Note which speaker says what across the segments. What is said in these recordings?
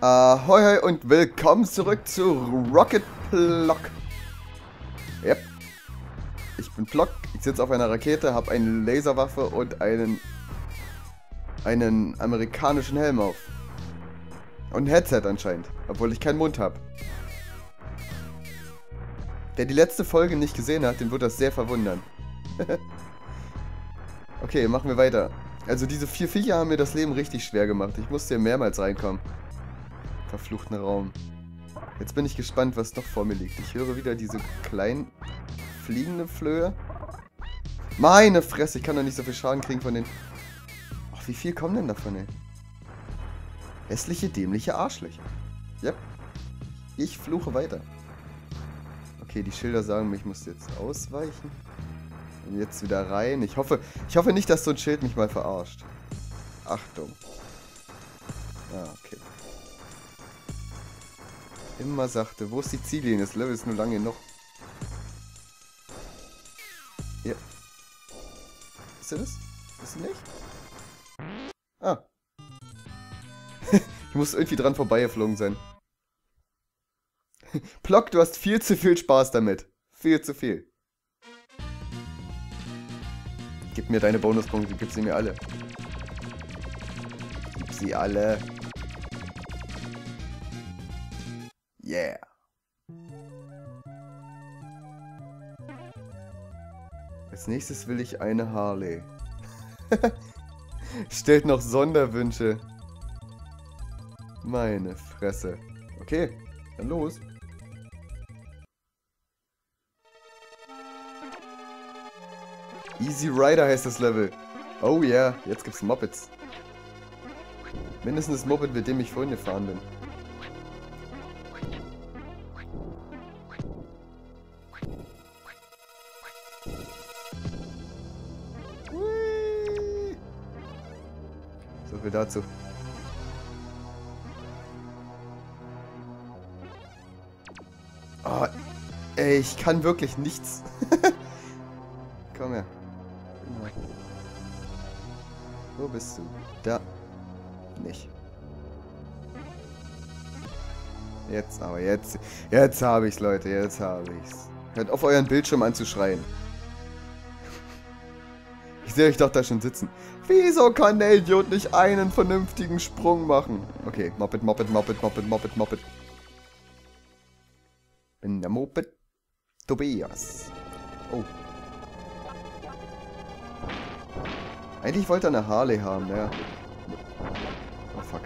Speaker 1: Ahoi hoi und willkommen zurück zu Rocket Block. Yep. Ich bin Block, ich sitze auf einer Rakete, habe eine Laserwaffe und einen amerikanischen Helm auf. Und ein Headset anscheinend, obwohl ich keinen Mund habe. Wer die letzte Folge nicht gesehen hat, den wird das sehr verwundern. Okay, machen wir weiter. Also diese 4 Viecher haben mir das Leben richtig schwer gemacht. Ich musste hier mehrmals reinkommen. Verfluchten Raum. Jetzt bin ich gespannt, was noch vor mir liegt. Ich höre wieder diese kleinen fliegenden Flöhe. Meine Fresse, ich kann doch nicht so viel Schaden kriegen von den... Ach, wie viel kommen denn davon, ey? Hässliche, dämliche Arschlöcher. Yep. Ich fluche weiter. Okay, die Schilder sagen mir, ich muss jetzt ausweichen. Und jetzt wieder rein. Ich hoffe nicht, dass so ein Schild mich mal verarscht. Achtung. Ah, okay. Immer sachte. Wo ist die Ziellinie? Das Level ist nur lange genug. Hier. Ist das? Ist sie nicht? Ah. Ich muss irgendwie dran vorbeigeflogen sein. Block, du hast viel zu viel Spaß damit. Viel zu viel. Gib mir deine Bonuspunkte, gib sie mir alle. Gib sie alle. Yeah. Als nächstes will ich eine Harley. Stellt noch Sonderwünsche. Meine Fresse. Okay, dann los. Easy Rider heißt das Level. Oh yeah, jetzt gibt's Mopeds. Mindestens das Moped, mit dem ich vorhin gefahren bin. So viel dazu. Oh, ey, ich kann wirklich nichts. Komm her. Wo bist du? Da. Nicht. Jetzt aber, jetzt habe ich's, Leute, jetzt habe ich's. Hört auf, euren Bildschirm anzuschreien. Ich sehe euch doch da schon sitzen. Wieso kann der Idiot nicht einen vernünftigen Sprung machen? Okay, Moped. Bin der Moped Tobias. Oh. Eigentlich wollte er eine Harley haben, ja. Oh fuck.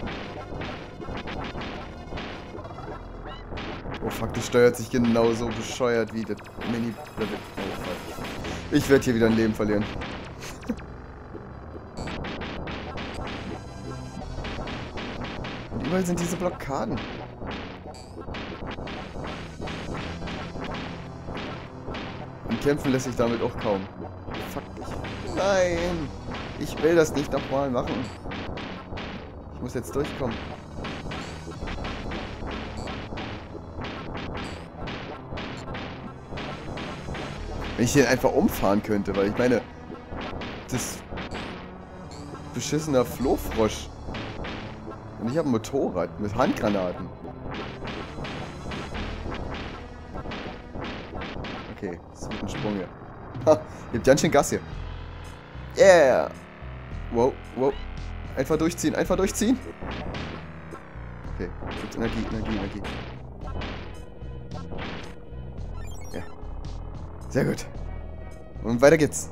Speaker 1: Oh fuck, das steuert sich genauso bescheuert wie das Mini... Oh fuck. Ich werde hier wieder ein Leben verlieren. Und überall sind diese Blockaden. Und kämpfen lässt sich damit auch kaum. Fuck dich. Nein! Ich will das nicht nochmal machen. Ich muss jetzt durchkommen. Wenn ich den einfach umfahren könnte, weil ich meine, das beschissener Flohfrosch. Und ich habe ein Motorrad mit Handgranaten. Okay, das wird ein Sprung hier. Ha, ihr habt ganz schön Gas hier. Yeah! Wow. Einfach durchziehen. Okay, gibt Energie. Ja. Sehr gut. Und weiter geht's.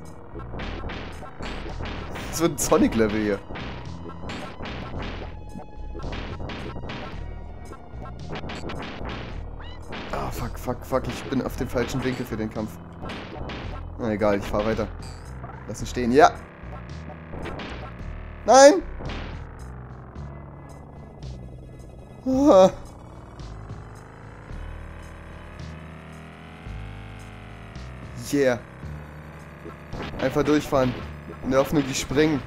Speaker 1: Das wird ein Sonic-Level hier. Ah, fuck. Ich bin auf dem falschen Winkel für den Kampf. Na egal, ich fahre weiter. Lass ihn stehen. Ja! Nein! Ah. Yeah. Einfach durchfahren. In der Hoffnung, die springen.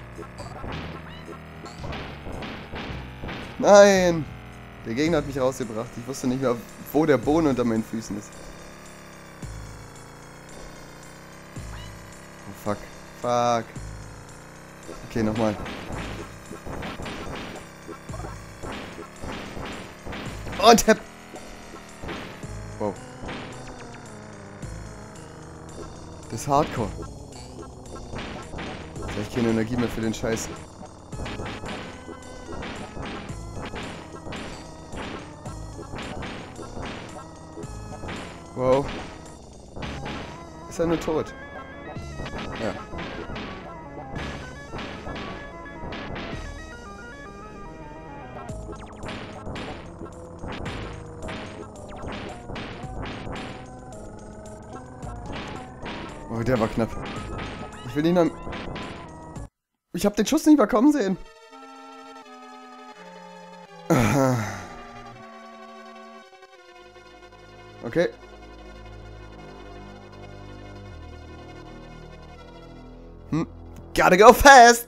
Speaker 1: Nein! Der Gegner hat mich rausgebracht. Ich wusste nicht mehr, wo der Boden unter meinen Füßen ist. Oh, fuck. Okay, nochmal. Und hepp. Wow. Das ist Hardcore. Jetzt habe ich keine Energie mehr für den Scheiß. Wow. Ist er nur tot? Ja. Oh, der war knapp. Ich will ihn dann... Ich hab den Schuss nicht mehr kommen sehen. Okay. Gotta go fast!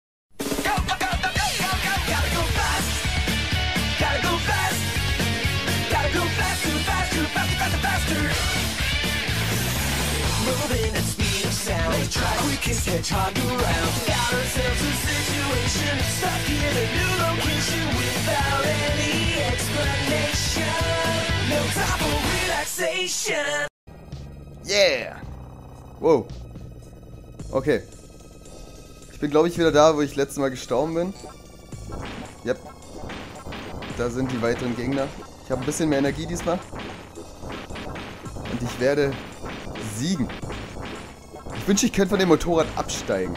Speaker 2: Moving at speed of sound, quickest hedgehog around. Found ourselves in a situation, stuck in a new location without any explanation. No time for relaxation.
Speaker 1: Yeah! Wow. Okay. Ich bin, glaube ich, wieder da, wo ich letztes Mal gestorben bin. Yep. Da sind die weiteren Gegner. Ich habe ein bisschen mehr Energie diesmal. Und ich werde siegen. Ich wünsche, ich könnte von dem Motorrad absteigen.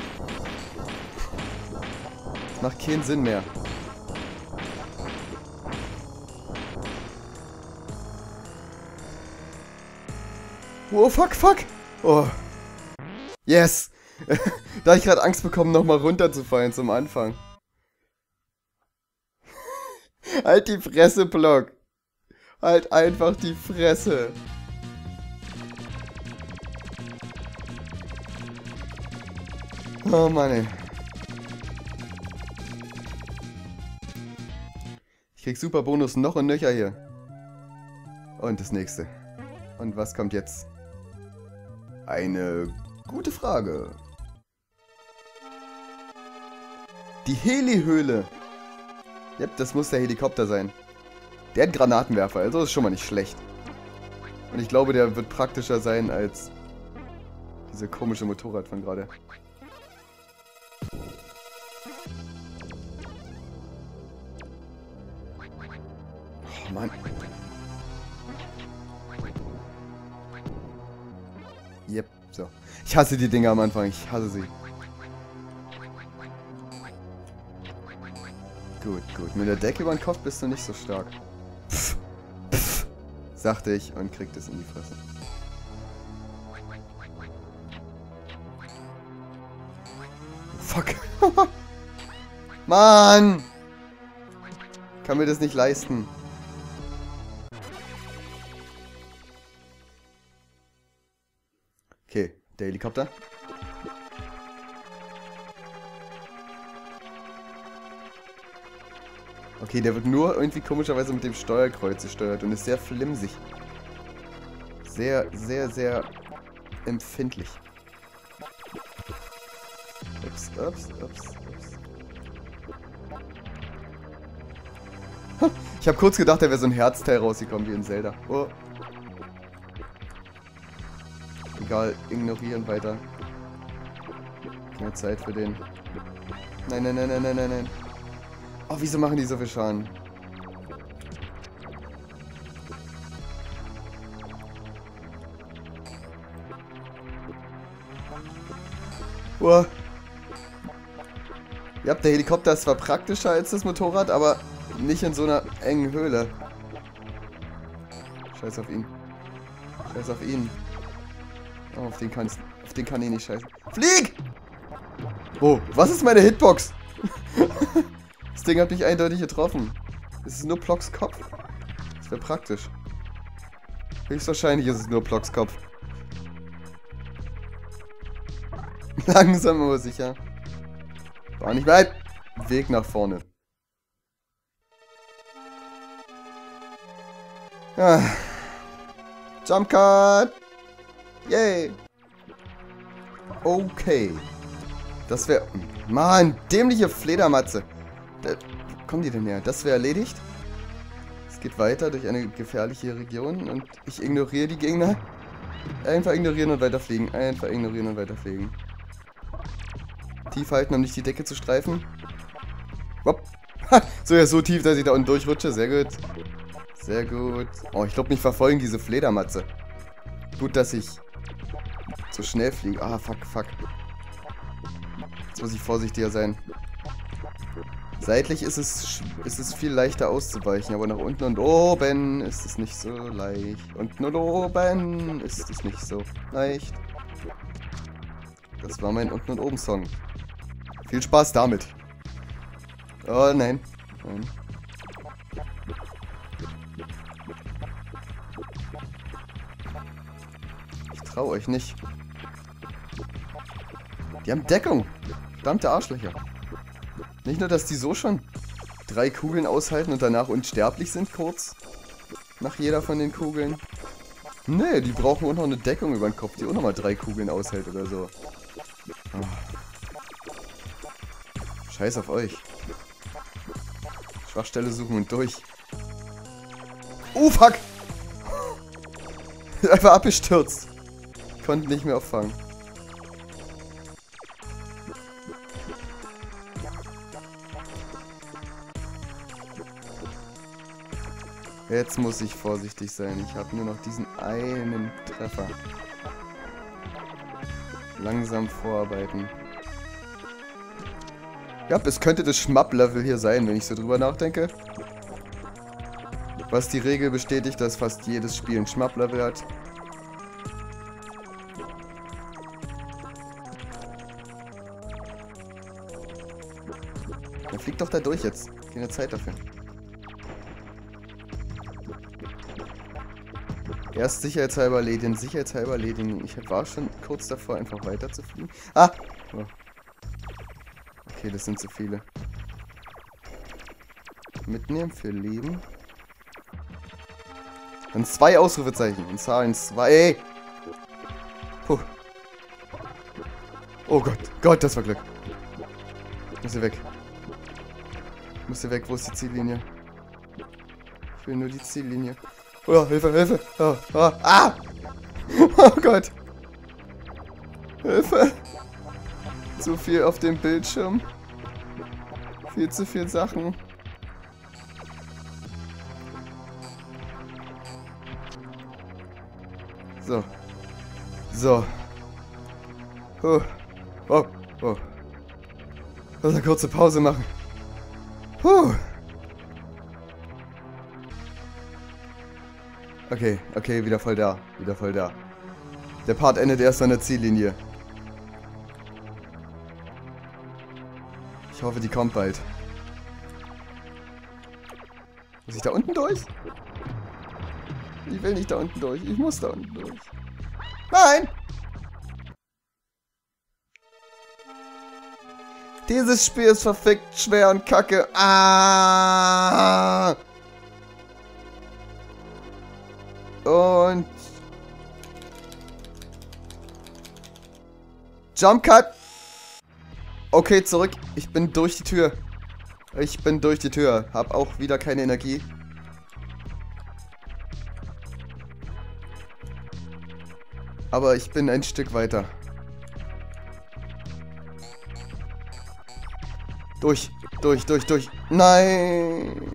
Speaker 1: Das macht keinen Sinn mehr. Oh, fuck, fuck. Oh. Yes. Da hab ich gerade Angst bekommen, nochmal runterzufallen zum Anfang. Halt die Fresse, Block. Halt einfach die Fresse. Oh Mann, ey. Ich krieg super Bonus noch und nöcher hier. Und das nächste. Und was kommt jetzt? Eine gute Frage. Die Heli-Höhle. Yep, das muss der Helikopter sein. Der hat Granatenwerfer, also ist schon mal nicht schlecht. Und ich glaube, der wird praktischer sein als diese komische Motorrad von gerade. Oh Mann. Yep, so. Ich hasse die Dinger am Anfang, ich hasse sie. Gut, gut. Mit der Decke über den Kopf bist du nicht so stark. Pff, pff, sagte ich und kriegt es in die Fresse. Fuck. Mann! Kann mir das nicht leisten. Okay, der Helikopter. Okay, der wird nur irgendwie komischerweise mit dem Steuerkreuz gesteuert und ist sehr flimsig. Sehr, sehr, sehr empfindlich. Ups, ups, ups, ups. Ich habe kurz gedacht, da wäre so ein Herzteil rausgekommen wie in Zelda. Oh. Egal, ignorieren weiter. Keine Zeit für den. Nein, nein, nein, nein, nein, nein, nein. Oh, wieso machen die so viel Schaden? Oh. Ja, der Helikopter ist zwar praktischer als das Motorrad, aber nicht in so einer engen Höhle. Scheiß auf ihn. Scheiß auf ihn. Oh, auf den kann ich nicht scheißen. Flieg! Oh, was ist meine Hitbox? Das Ding hat mich eindeutig getroffen. Es ist nur Plocks Kopf. Das wäre praktisch. Höchstwahrscheinlich ist es nur Plocks Kopf. Langsam aber sicher. War nicht weit. Weg nach vorne. Ja. Jump Cut! Yay! Okay. Das wäre... Mann, dämliche Fledermatze. Wo kommen die denn her? Das wäre erledigt. Es geht weiter durch eine gefährliche Region und ich ignoriere die Gegner. Einfach ignorieren und weiterfliegen. Einfach ignorieren und weiterfliegen. Tief halten, um nicht die Decke zu streifen. Hopp. So, ja, so tief, dass ich da unten durchrutsche. Sehr gut. Sehr gut. Oh, ich glaube, mich verfolgen diese Fledermatze. Gut, dass ich so schnell fliege. Ah, fuck, fuck. Jetzt muss ich vorsichtiger sein. Seitlich ist es viel leichter auszuweichen, aber nach unten und oben ist es nicht so leicht. Unten und oben ist es nicht so leicht. Das war mein Unten und oben Song. Viel Spaß damit. Oh nein. Nein. Ich traue euch nicht. Die haben Deckung. Verdammte Arschlöcher. Nicht nur, dass die so schon 3 Kugeln aushalten und danach unsterblich sind, kurz nach jeder von den Kugeln. Nee, die brauchen auch noch eine Deckung über den Kopf, die auch nochmal 3 Kugeln aushält oder so. Oh. Scheiß auf euch. Schwachstelle suchen und durch. Fuck! Einfach abgestürzt. Konnte nicht mehr auffangen. Jetzt muss ich vorsichtig sein. Ich habe nur noch diesen einen Treffer. Langsam vorarbeiten. Ja, es könnte das Schmapp-Level hier sein, wenn ich so drüber nachdenke. Was die Regel bestätigt, dass fast jedes Spiel ein Schmapp-Level hat. Dann fliegt doch da durch jetzt. Keine Zeit dafür. Erst sicherheitshalber erledigen, sicherheitshalber erledigen. Ich war schon kurz davor, einfach weiter zu fliegen. Ah! Oh. Okay, das sind zu viele. Mitnehmen für Leben. Dann 2 Ausrufezeichen. In Zahlen 2. Puh. Oh Gott. Gott, das war Glück. Muss hier weg. Muss hier weg. Wo ist die Ziellinie? Ich will nur die Ziellinie. Oh, Hilfe, Hilfe. Oh, oh, ah! Oh Gott. Hilfe. Zu viel auf dem Bildschirm. Viel zu viel Sachen. So. So. Oh. Oh. Oh. Lass eine kurze Pause machen. Puh. Okay, okay, wieder voll da. Wieder voll da. Der Part endet erst an der Ziellinie. Ich hoffe, die kommt bald. Muss ich da unten durch? Ich will nicht da unten durch. Ich muss da unten durch. Nein! Dieses Spiel ist verfickt schwer und kacke. Ah! Und... Jump Cut! Okay, zurück. Ich bin durch die Tür. Ich bin durch die Tür. Hab auch wieder keine Energie. Aber ich bin ein Stück weiter. Durch. Durch, durch, durch. Nein!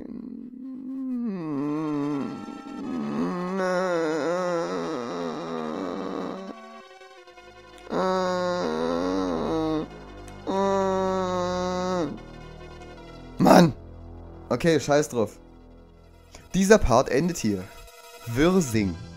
Speaker 1: Mann! Okay, scheiß drauf. Dieser Part endet hier. Wirsing.